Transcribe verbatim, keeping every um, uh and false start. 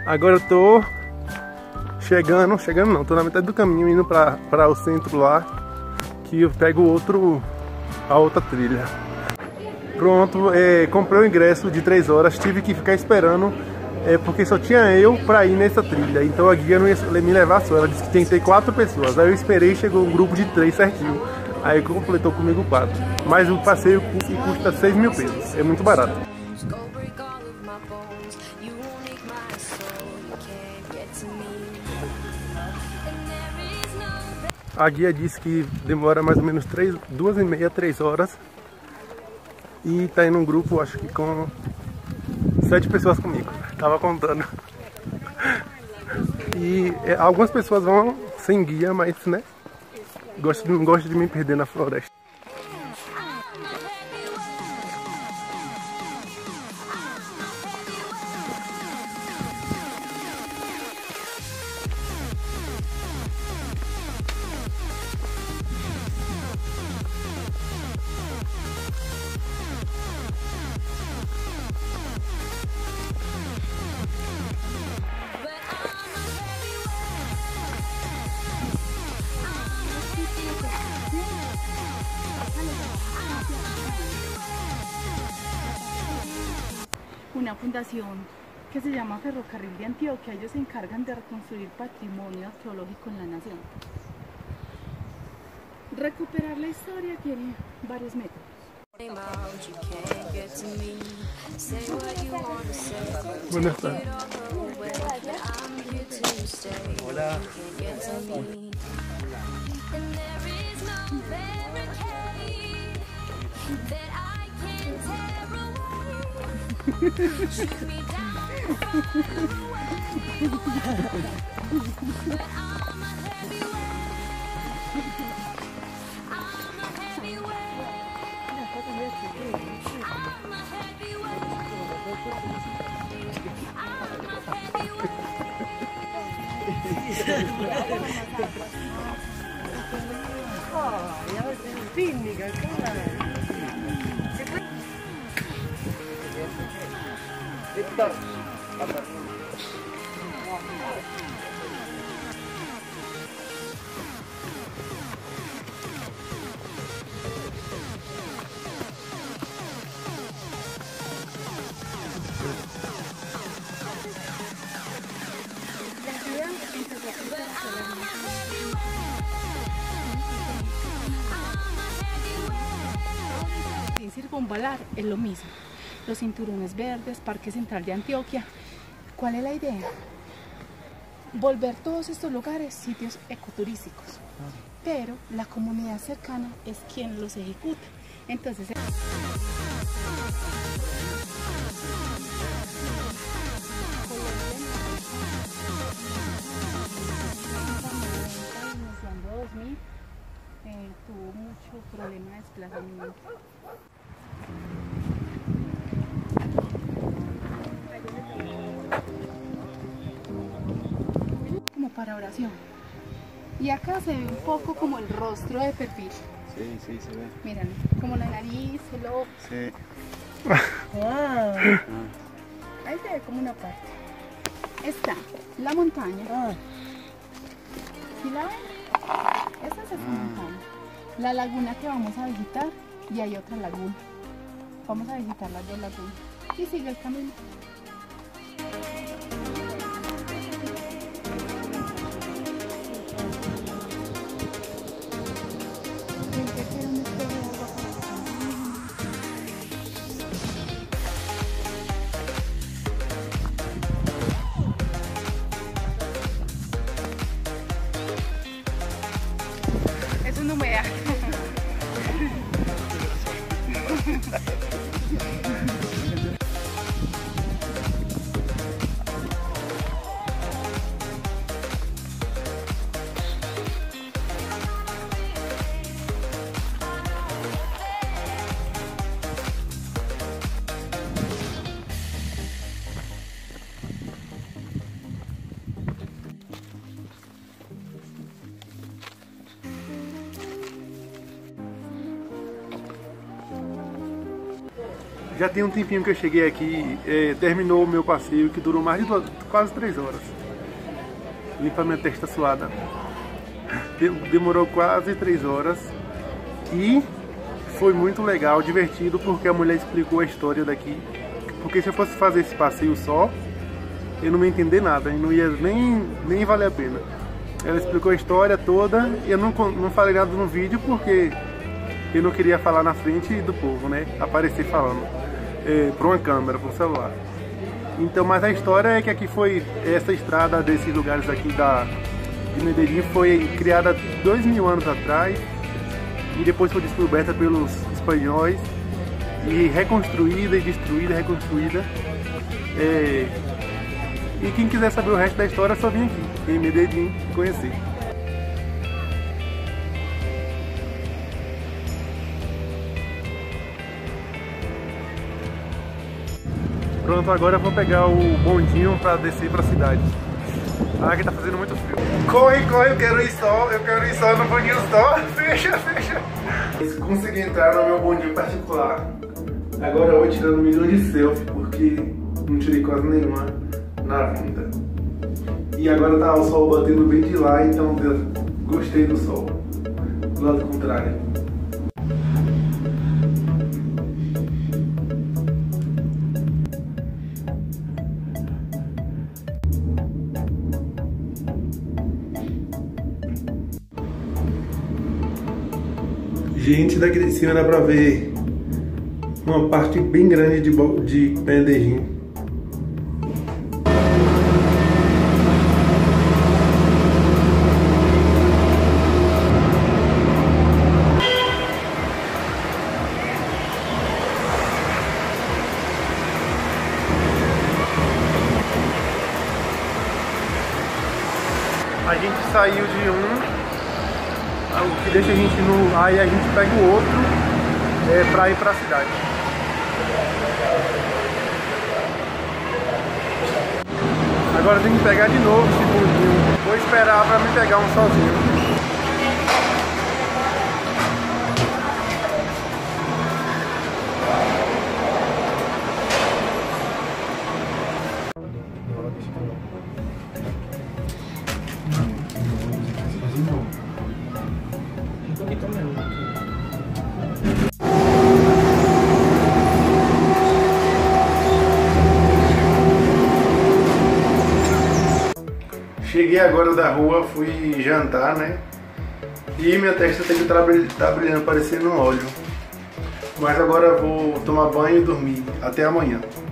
Agora eu tô chegando, chegando não, tô na metade do caminho indo pra, pra o centro lá, que eu pego outro, a outra trilha. Pronto, é, comprei o ingresso de três horas, tive que ficar esperando, é, porque só tinha eu pra ir nessa trilha, então a guia não ia me levar só, ela disse que tem que ter quatro pessoas, aí eu esperei, chegou um grupo de três certinho, aí completou comigo quatro, mas o passeio custa seis mil pesos, é muito barato. A guia disse que demora mais ou menos três, duas e meia, três horas. E tá indo um grupo, acho que com sete pessoas comigo. Tava contando. E é, algumas pessoas vão sem guia, mas né, gosto, não gosto de me perder na floresta. Una fundación que se llama Ferrocarril de Antioquia, ellos se encargan de reconstruir patrimonio arqueológico en la nación. Recuperar la historia tiene varios métodos. Buenas tardes. Hola. Circunvalar es lo mismo, los cinturones verdes, Parque Central de Antioquia. ¿Cuál es la idea? Volver todos estos lugares sitios ecoturísticos, pero la comunidad cercana es quien los ejecuta. Entonces, dos mil eh, tuvo mucho problema de desplazamiento. Como para oración. Y acá se ve un poco como el rostro de perfil. Sí, sí, se ve. Miren, como la nariz, el ojo. Sí. Ah. Ahí se ve como una parte. Está la montaña. Ah. ¿Sí la ven? Esa es esa montaña. La laguna que vamos a visitar y hay otra laguna. Vamos a visitar las dos lagunas. Y sigue el camino. Eso no me da. Já tem um tempinho que eu cheguei aqui, é, terminou o meu passeio que durou mais de duas, quase três horas. Limpa minha testa suada. Demorou quase três horas e foi muito legal, divertido, porque a mulher explicou a história daqui. Porque se eu fosse fazer esse passeio só, eu não ia entender nada, e não ia nem, nem valer a pena. Ela explicou a história toda e eu não, não falei nada no vídeo porque eu não queria falar na frente do povo, né? Aparecer falando é, para uma câmera, para um celular. Então, mas a história é que aqui foi, essa estrada desses lugares aqui da, de Medellín foi criada dois mil anos atrás e depois foi descoberta pelos espanhóis e reconstruída e destruída, reconstruída. É, e quem quiser saber o resto da história, é só vir aqui em Medellín conhecer. Pronto, agora eu vou pegar o bondinho para descer para a cidade. Ah, aqui tá fazendo muito frio. Corre, corre, eu quero ir só, eu quero ir só no bondinho só. Fecha, fecha. Consegui entrar no meu bondinho particular. Agora eu vou tirando um milhão de selfie, porque não tirei quase nenhuma na vinda. E agora tá o sol batendo bem de lá, então gostei do sol. Do lado contrário. Gente, daqui de cima dá pra ver uma parte bem grande de, de Medellín. A gente saiu de um, o que deixa a gente no... Aí a gente pega o outro é, pra ir pra cidade. Agora tem que pegar de novo esse bondinho. Vou esperar pra me pegar um sozinho. Cheguei agora da rua, fui jantar, né? E minha testa tem que estar tá brilhando, parecendo um óleo. Mas agora eu vou tomar banho e dormir. Até amanhã.